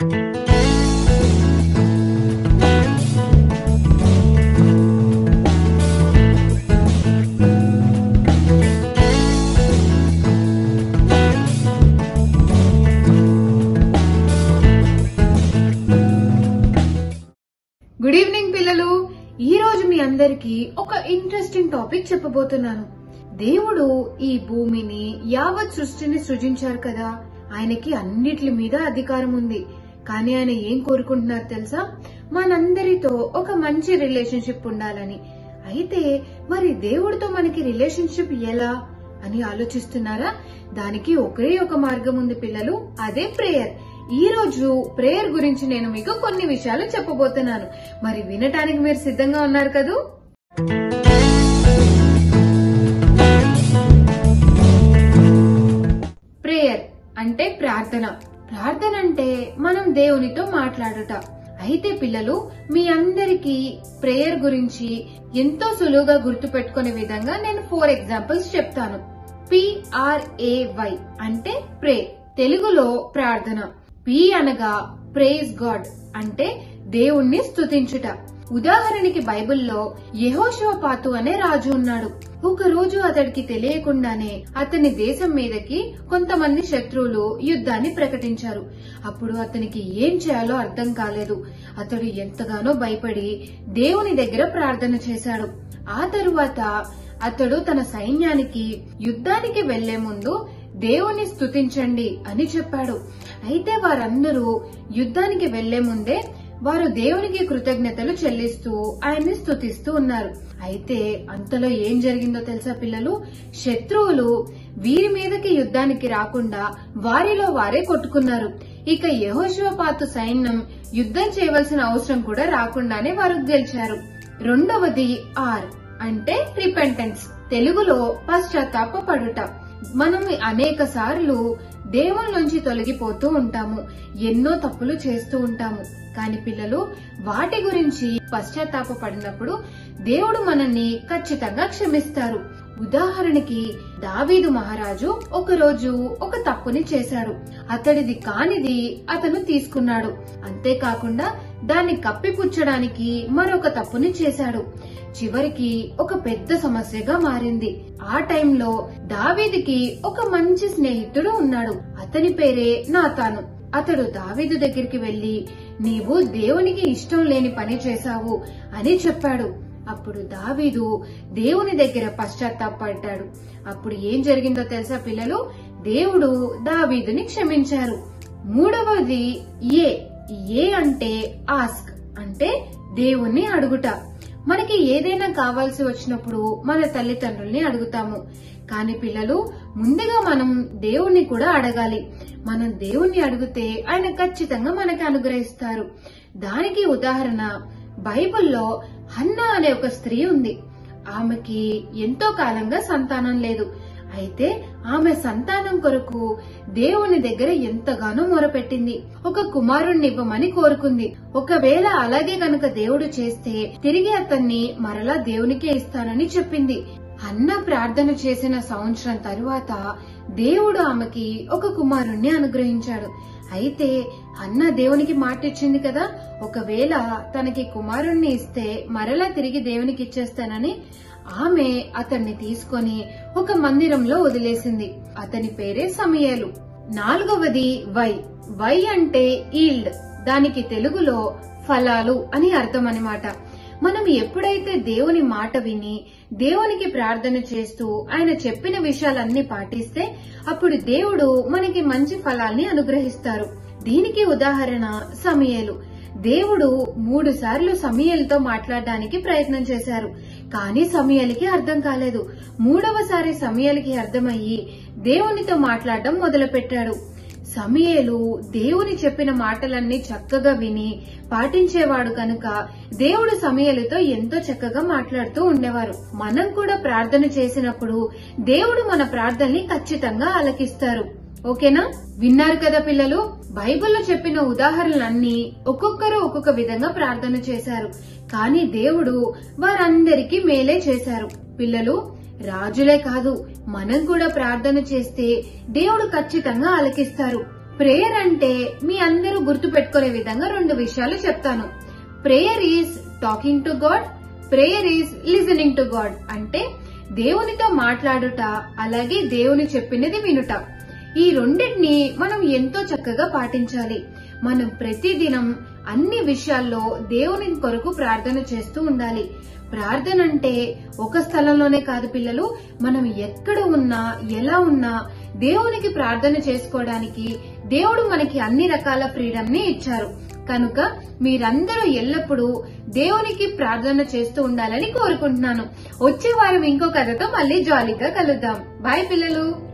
Good evening పిల్లలు. ఈ రోజు మీ అందరికి ఒక ఇంట్రెస్టింగ్ టాపిక్ చెప్పబోతున్నాను. దేవుడు ఈ భూమిని యావత్ సృష్టిని సృజించారు కదా, ఆయనకి అన్నిటి మీద అధికారం ఉంది. కానీ ఆయన ఏం కోరుకుంటున్నారు తెలుసా? మనందరితో ఒక మంచి రిలేషన్షిప్ ఉండాలని. అయితే మరి దేవుడితో మనకి రిలేషన్షిప్ ఎలా అని ఆలోచిస్తున్నారా? దానికి ఒకే ఒక మార్గం ఉంది పిల్లలు, అదే ప్రేయర్. ఈ రోజు ప్రేయర్ గురించి నేను మీకు కొన్ని విషయాలు చెప్పబోతున్నాను. మరి వినటానికి మీరు సిద్ధంగా ఉన్నారు కదూ? ప్రేయర్ అంటే ప్రార్థన. ప్రార్థన అంటే మనం దేవునితో మాట్లాడుట. అయితే పిల్లలు, మీ అందరికీ ప్రేయర్ గురించి ఎంతో సులువుగా గుర్తు పెట్టుకునే విధంగా నేను 4 ఎగ్జాంపుల్స్ చెప్తాను. PRAY అంటే ప్రే, తెలుగులో ప్రార్థన. P అనగా ప్రైజ్ గాడ్ అంటే దేవుణ్ణి స్తుతించుట. ఉదాహరణకి బైబిల్లో యెహోషువపాతు అనే రాజు ఉన్నాడు. ఒక రోజు అతడికి తెలియకుండానే అతని దేశం మీదకి కొంతమంది శత్రువులు యుద్ధాన్ని ప్రకటించారు. అప్పుడు అతనికి ఏం చేయాలో అర్థం కాలేదు. అతడు ఎంతగానో భయపడి దేవుని దగ్గర ప్రార్థన చేశాడు. ఆ తరువాత అతడు తన సైన్యానికి యుద్ధానికి వెళ్లే ముందు దేవుని స్తుతించండి అని చెప్పాడు. అయితే వారందరూ యుద్ధానికి వెళ్లే ముందే వారు దేవునికి కృతజ్ఞతలు చెల్లిస్తూ ఆయన్ని స్తుతిస్తూ ఉన్నారు. అయితే అంతలో ఏం జరిగిందో తెలుసా పిల్లలు? శత్రువులు వీరి మీదకి యుద్ధానికి రాకుండా వారిలో వారే కొట్టుకున్నారు. ఇక యెహోషువపాతు సైన్యం యుద్ధం చేయవలసిన అవసరం కూడా రాకుండానే వారు గెలిచారు. రెండవది R అంటే రిపెంటెన్స్, తెలుగులో పశ్చాత్తాపపడుట. మనం అనేక సార్లు దేవుని నుంచి తొలగిపోతూ ఉంటాము, ఎన్నో తప్పులు చేస్తూ ఉంటాము. కాని పిల్లలు, వాటి గురించి పశ్చాత్తాపపడినప్పుడు దేవుడు మనల్ని ఖచ్చితంగా క్షమిస్తారు. ఉదాహరణకి దావీదు మహారాజు ఒకరోజు ఒక తప్పుని చేశాడు. అతడిది కానిది అతను తీసుకున్నాడు. అంతేకాకుండా దాన్ని కప్పిపుచ్చడానికి మరొక తప్పుని చేశాడు. చివరికి ఒక పెద్ద సమస్యగా మారింది. ఆ టైంలో దావీదుకి ఒక మంచి స్నేహితుడు ఉన్నాడు. అతని పేరే నాతాను. అతడు దావీదు దగ్గరికి వెళ్లి, నీవు దేవునికి ఇష్టం లేని పని చేశావు అని చెప్పాడు. అప్పుడు దావీదు దేవుని దగ్గర పశ్చాత్తాపడ్డాడు. అప్పుడు ఏం జరిగిందో తెలుసా పిల్లలు? దేవుడు దావీదుని క్షమించారు. మూడవది ఏ అంటే ఆస్క్ అంటే దేవుణ్ణి అడుగుట. మనకి ఏదైనా కావాల్సి వచ్చినప్పుడు మన తల్లిదండ్రుల్ని అడుగుతాము. కాని పిల్లలు, ముందుగా మనం దేవుణ్ణి కూడా అడగాలి. మనం దేవుణ్ణి అడిగితే ఆయన ఖచ్చితంగా మనకి అనుగ్రహిస్తారు. దానికి ఉదాహరణ బైబిల్లో హన్నా అనే ఒక స్త్రీ ఉంది. ఆమెకి ఎంతో కాలంగా సంతానం లేదు. అయితే ఆమె సంతానం కొరకు దేవుని దగ్గర ఎంతగానో మొరపెట్టింది. ఒక కుమారుణ్ణి ఇవ్వమని కోరుకుంది. ఒకవేళ అలాగే గనుక దేవుడు చేస్తే తిరిగి అతన్ని మరలా దేవునికే ఇస్తానని చెప్పింది. హన్నా ప్రార్థన చేసిన సంవత్సరం తరువాత దేవుడు ఆమెకి ఒక కుమారుణ్ణి అనుగ్రహించాడు. అయితే హన్నా దేవునికి మాటిచ్చింది కదా, ఒకవేళ తనకి కుమారుణ్ణి ఇస్తే మరలా తిరిగి దేవునికి ఇచ్చేస్తానని. ఆమె అతన్ని తీసుకొని ఒక మందిరంలో వదిలేసింది. అతని పేరే సమూయేలు. నాలుగవది వై అంటే ఈల్డ్, దానికి తెలుగులో ఫలాలు అని అర్థం అన్నమాట. మనం ఎప్పుడైతే దేవుని మాట విని దేవునికి ప్రార్థన చేస్తూ ఆయన చెప్పిన విషయాలన్నీ పాటిస్తే అప్పుడు దేవుడు మనకి మంచి ఫలాల్ని అనుగ్రహిస్తారు. దీనికి ఉదాహరణ సమూయేలు. దేవుడు 3 సార్లు సమూయేలుతో మాట్లాడడానికి ప్రయత్నం చేశారు. కానీ సమూయేలుకి అర్థం కాలేదు. 3వసారి సమూయేలుకి అర్థమయ్యి దేవునితో మాట్లాడడం మొదలుపెట్టాడు. సమూయేలు దేవుని చెప్పిన మాటలన్నీ చక్కగా విని పాటించేవాడు కనుక దేవుడు సమూయేలుతో ఎంతో చక్కగా మాట్లాడుతూ ఉండేవారు. మనం కూడా ప్రార్థన చేసినప్పుడు దేవుడు మన ప్రార్థనని ఖచ్చితంగా ఆలకిస్తారు. ఓకేనా? విన్నారు కదా పిల్లలు? బైబిల్లో చెప్పిన ఉదాహరణలన్నీ ఒక్కొక్కరు ఒక్కొక్క విధంగా ప్రార్థన చేశారు. కానీ దేవుడు వారందరికీ మేలే చేశారు. పిల్లలు, రాజులే కాదు, మనం కూడా ప్రార్థన చేస్తే దేవుడు ఖచ్చితంగా ఆలకిస్తారు. ప్రేయర్ అంటే మీ అందరూ గుర్తు పెట్టుకునే విధంగా 2 విషయాలు చెప్తాను. Prayer is talking to God, prayer is listening to God. అంటే దేవునితో మాట్లాడుట, అలాగే దేవుని చెప్పినది వినుట. ఈ రెండింటిని మనం ఎంతో చక్కగా పాటించాలి. మనం ప్రతిదినం అన్ని విషయాల్లో దేవుని కొరకు ప్రార్థన చేస్తూ ఉండాలి. ప్రార్థన అంటే ఒక స్థలంలోనే కాదు పిల్లలు, మనం ఎక్కడ ఉన్నా ఎలా ఉన్నా దేవునికి ప్రార్థన చేసుకోవడానికి దేవుడు మనకి అన్ని రకాల ఫ్రీడమ్ ని ఇచ్చారు. కనుక మీరందరూ ఎల్లప్పుడూ దేవునికి ప్రార్థన చేస్తూ ఉండాలని కోరుకుంటున్నాను. వచ్చే వారం ఇంకో కథతో మళ్ళీ జాలీగా కలుద్దాం. బాయ్ పిల్లలు.